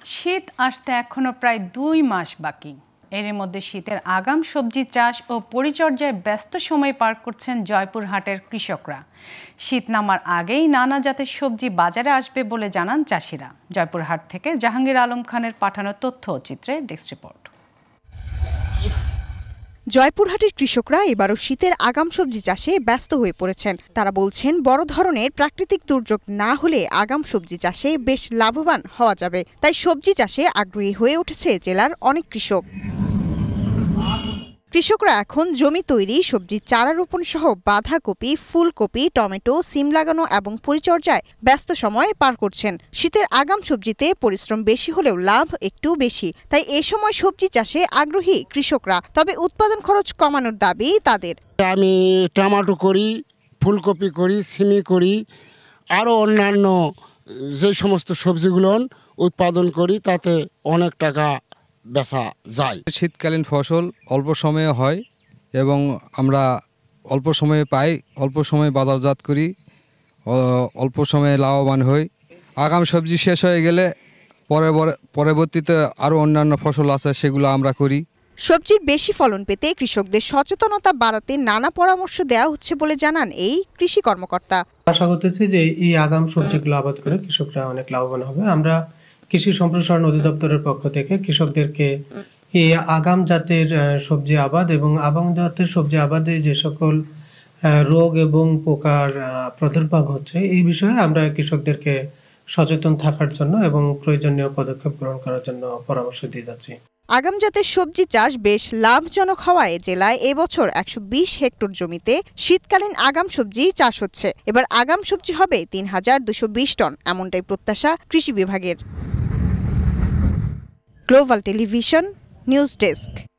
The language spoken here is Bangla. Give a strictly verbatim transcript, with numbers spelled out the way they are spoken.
শীত আসতে এখনো প্রায় দুই মাস বাকি। এর মধ্যে শীতের আগাম সবজি চাষ ও পরিচর্যায় ব্যস্ত সময় পার করছেন জয়পুরহাটের কৃষকরা। শীত নামার আগেই নানা জাতের সবজি বাজারে আসবে বলে জানান চাষিরা। জয়পুরহাট থেকে জাহাঙ্গীর আলম খানের পাঠানো তথ্য ও চিত্রে ডেস্ক রিপোর্ট। জয়পুরহাটের কৃষকরা এবারও শীতের আগাম সবজি চাষে ব্যস্ত হয়ে পড়েছেন। তারা বলছেন, বড় ধরনের প্রাকৃতিক দুর্যোগ না হলে আগাম সবজি চাষে বেশ লাভবান হওয়া যাবে। তাই সবজি চাষে আগ্রহী হয়ে উঠেছে জেলার অনেক কৃষক। কৃষকরা এখন জমি তৈরি, সবজি চারা রোপণ সহ বাঁধাকপি, ফুলকপি, টমেটো, সিম লাগানো এবং পরিচর্যায় ব্যস্ত সময় পার করছেন। শীতের আগাম সবজিতে পরিশ্রম বেশি হলেও লাভ একটু বেশি, তাই এ সময় সবজি চাষে আগ্রহী কৃষকরা। তবে উৎপাদন খরচ কমানোর দাবি তাদের। আমি টমেটো করি, ফুলকপি করি, সিমি করি, আরও অন্যান্য যে সমস্ত সবজিগুলো উৎপাদন করি তাতে অনেক টাকা বেচা যায়। শীতকালীন ফসল অল্প সময়ে হয় এবং আমরা অল্প সময়ে পাই, অল্প সময়ে বাজারজাত করি, অল্প সময়ে লাভবান হই। আগাম সবজি শেষ হয়ে গেলে পরে পরবর্তীতে আরও অন্যান্য ফসল আছে, সেগুলো আমরা করি। সবজির বেশি ফলন পেতে কৃষকদের সচেতনতা বাড়াতে নানা পরামর্শ দেওয়া হচ্ছে বলে জানান এই কৃষি কর্মকর্তা। আশা করতেছি যে এই আগাম সবজিগুলো আবাদ করে কৃষকরা অনেক লাভবান হবে। আমরা কৃষি সম্প্রসারণ অধিদপ্তরের পক্ষ থেকে কৃষকদেরকে এই আগাম জাতের সবজি আবাদ এবং আগাম জাতের সবজি আবাদে যে সকল রোগ এবং পোকার প্রাদুর্ভাব হচ্ছে এই বিষয়ে আমরা কৃষকদেরকে সচেতন থাকার জন্য এবং প্রয়োজনীয় পদক্ষেপ গ্রহণ করার জন্য পরামর্শ দিয়ে যাচ্ছি। আগাম জাতের সবজি চাষ বেশ লাভজনক হওয়ায় জেলায় এবছর একশো বিশ হেক্টর জমিতে শীতকালীন আগাম সবজি চাষ হচ্ছে। এবার আগাম সবজি হবে তিন হাজার দুশো বিশ টন, এমনটাই প্রত্যাশা কৃষি বিভাগের। Global television news desk.